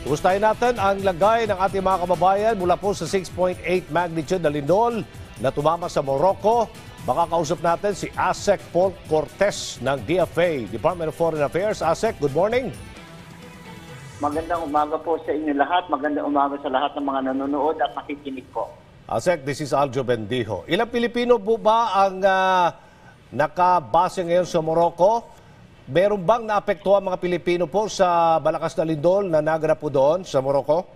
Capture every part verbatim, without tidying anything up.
Gustahin natin ang lagay ng ating mga kababayan mula po sa six point eight magnitude na lindol na tumama sa Morocco. Baka kausap natin si Asek Paul Cortez ng D F A, Department of Foreign Affairs. Asek, good morning. Magandang umaga po sa inyo lahat. Magandang umaga sa lahat ng mga nanonood at makikinig po. Asek, this is Aljo Bendijo. Ilang Pilipino po ba ang uh, nakabase ngayon sa Morocco? Meron bang naapektuhan mga Pilipino po sa malakas na lindol na naganap po doon sa Morocco?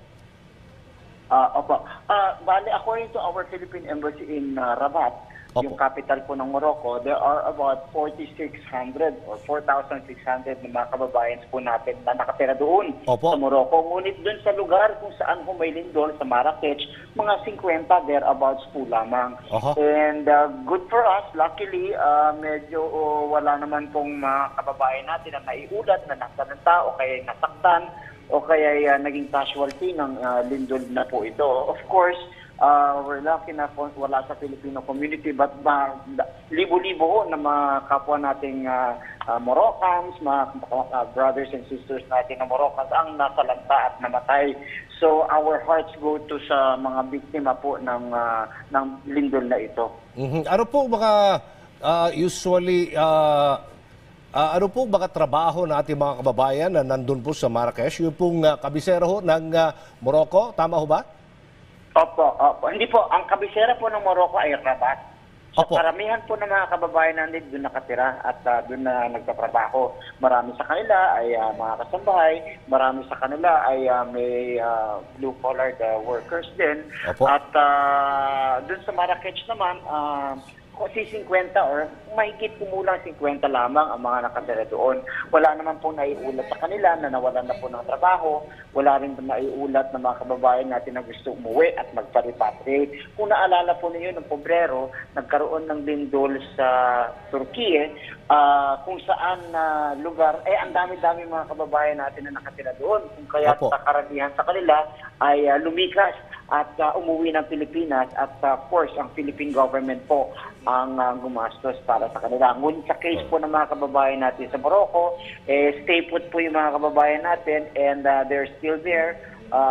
Uh, opo. Uh, bali, according to our Philippine Embassy in uh, Rabat, opo, yung capital po ng Morocco, there are about forty-six hundred or four thousand six hundred na mga kababayan po natin na nakatira doon, opo, sa Morocco. Ngunit doon sa lugar kung saan po may lindol, sa Marrakech, mga fifty thereabouts po lamang. Uh-huh. And uh, good for us, luckily, uh, medyo uh, wala naman pong mga kababayan natin na naiulat, na nasa ng tao, kaya nasaktan, o kaya uh, naging casualty ng uh, lindol na po ito. Of course, uh, we're lucky na po wala sa Filipino community, but uh, libo-libo na mga kapwa nating uh, uh, Moroccans, mga uh, brothers and sisters natin na Moroccans ang nasalanta at namatay. So our hearts go to sa mga biktima po ng, uh, ng lindol na ito. Mm-hmm. Ano po mga uh, usually... Uh... Uh, ano po baka trabaho ng ating mga kababayan na nandun po sa Marrakech? Yung pong uh, kabisera ho ng uh, Morocco, tama ho ba? Opo, opo. Hindi po, ang kabisera po ng Morocco ay Rabat. Sa so, karamihan po ng mga kababayan natin doon nakatira at uh, doon na nagtatrabaho. Marami sa kanila ay uh, mga kasambahay, marami sa kanila ay uh, may uh, blue-collar uh, workers din. Opo. At uh, doon sa Marrakech naman, uh, si fifty or mahigit kumulang fifty lamang ang mga nakatira doon. Wala naman po naiulat sa kanila na nawalan na po ng trabaho. Wala rin po naiulat na mga kababayan natin na gusto umuwi at magpa-repatriate. Kung naalala po ninyo, noong Pebrero, nagkaroon ng lindol sa Turkey, uh, kung saan na uh, lugar, eh ang dami-dami mga kababayan natin na nakatira doon. Kung kaya sa karamihan sa kanila ay uh, lumikas at uh, umuwi ng Pilipinas at uh, of course ang Philippine government po ang uh, gumastos para sa kanila. Ngunit sa case po ng mga kababayan natin sa Morocco, eh, stay put po yung mga kababayan natin and uh, they're still there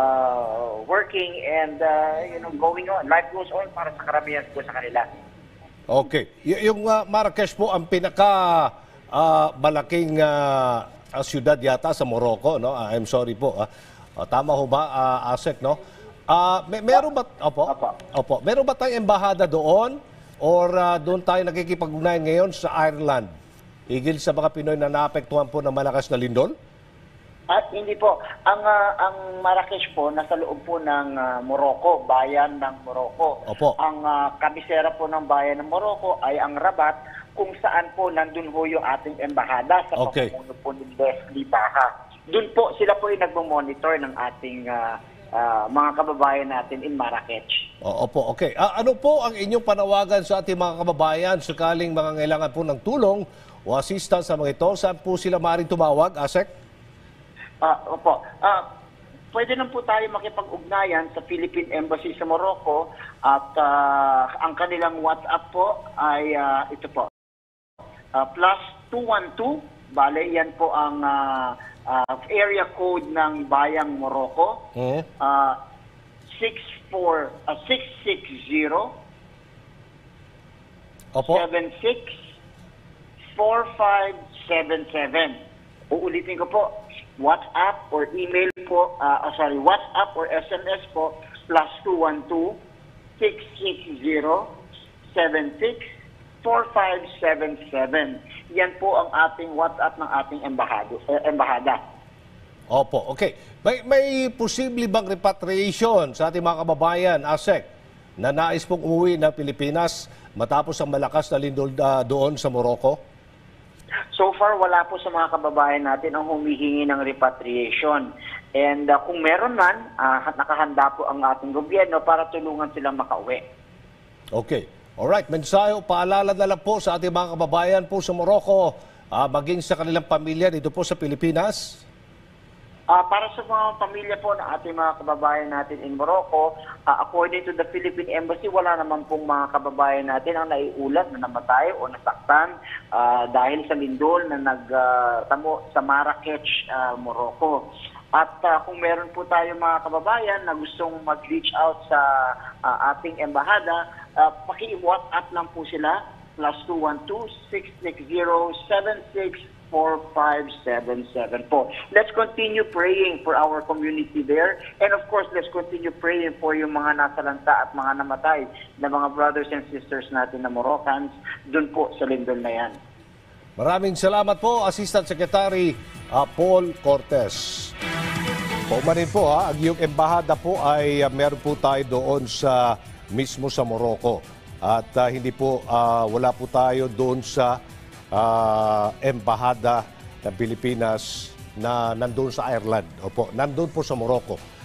uh, working and uh, you know, going on. Life goes on para sa karamihan po sa kanila. Okay. Y yung uh, Marrakech po ang pinaka uh, malaking uh, syudad yata sa Morocco, no? Uh, I'm sorry po. Uh, uh, tama ho ba, uh, Asek, no? Uh, may, meron ba, opo, opo. Opo, meron ba tayong embahada doon or uh, doon tayo nakikipag-ugnayan ngayon sa Ireland? Higil sa mga Pinoy na naapektuhan po ng malakas na lindol? At hindi po. Ang uh, ang Marrakech po, nasa loob po ng uh, Morocco, bayan ng Morocco. Opo. Ang uh, kabisera po ng bayan ng Morocco ay ang Rabat, kung saan po nandun ho yung ating embahada sa okay. pamumuno po ni Leslie Baha. Doon po, sila po yung nagmo-monitor ng ating uh, Uh, mga kababayan natin in Marrakech. O, opo, okay. Uh, ano po ang inyong panawagan sa ating mga kababayan sakaling mga ngailangan po ng tulong o assistance sa mga ito? Saan po sila maaaring tumawag, Asek? Uh, opo. Uh, pwede lang po tayo makipag-ugnayan sa Philippine Embassy sa Morocco at uh, ang kanilang WhatsApp po ay uh, ito po. Uh, plus two one two. Bale, yan po ang uh, uh, area code ng Bayang Morocco. Mm. Uh, six four, uh, six six zero, seven six, four five seven seven. Uulitin ko po, WhatsApp or email po, uh, uh, sorry, WhatsApp or S M S po, plus two one two, six six zero, seven six, four five seven seven. Yan po ang ating WhatsApp ng ating embahado, eh, embahada. Opo, okay. May, may posible bang repatriation sa ating mga kababayan, Asek, na nais pong umuwi ng Pilipinas matapos ang malakas na lindol uh, doon sa Morocco? So far, wala po sa mga kababayan natin ang humihingi ng repatriation. And uh, kung meron man, uh, nakahanda po ang ating gobyerno para tulungan silang makauwi. Okay. Alright, mensahe, paalala na lang po sa ating mga kababayan po sa Morocco, uh, maging sa kanilang pamilya dito po sa Pilipinas. Uh, para sa mga pamilya po ng ating mga kababayan natin in Morocco, uh, according to the Philippine Embassy, wala naman pong mga kababayan natin ang naiulat na namatay o nasaktan uh, dahil sa lindol na nagtamo uh, sa Marrakech, uh, Morocco. At ah, kung meron po tayo mga kababayan na gustong mag-reach out sa ah, ating embahada, uh, paki-WhatsApp lang po sila, plus two one two, six six zero, seven six four five seven seven po. Let's continue praying for our community there. And of course, let's continue praying for yung mga nasalanta at mga namatay na mga brothers and sisters natin na Moroccans dun po sa lindol na yan. Maraming salamat po, Assistant Secretary uh, Paul Cortez. Paumanin po ha, ang iyong embahada po ay uh, meron po tayo doon sa mismo sa Morocco. At uh, hindi po, uh, wala po tayo doon sa uh, embahada ng Pilipinas na nandun sa Ireland. Opo, nandun po sa Morocco.